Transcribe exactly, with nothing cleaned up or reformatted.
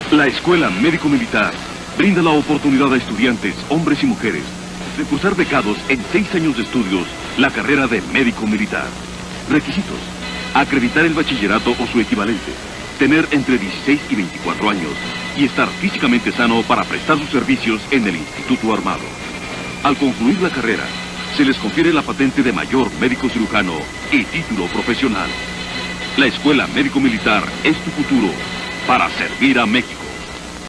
La Escuela Médico Militar brinda la oportunidad a estudiantes, hombres y mujeres, de cursar becados en seis años de estudios la carrera de médico militar. Requisitos: acreditar el bachillerato o su equivalente, tener entre dieciséis y veinticuatro años y estar físicamente sano para prestar sus servicios en el Instituto Armado. Al concluir la carrera, se les confiere la patente de mayor médico cirujano y título profesional. La Escuela Médico Militar es tu futuro para servir a México.